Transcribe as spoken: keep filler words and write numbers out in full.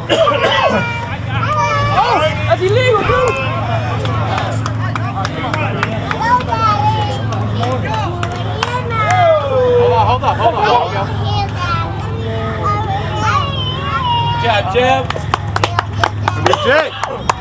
Oh, that's illegal, dude. Hold on, hold on, hold on. Good job, Jeb. Good Jake.